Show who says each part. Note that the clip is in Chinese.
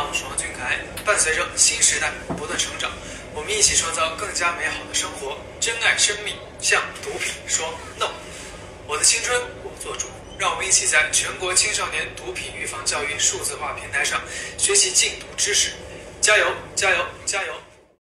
Speaker 1: 爽君凯，伴随着新时代不断成长，我们一起创造更加美好的生活，珍爱生命，向毒品说 no。我的青春我做主，让我们一起在全国青少年毒品预防教育数字化平台上学习禁毒知识，加油，加油，加油！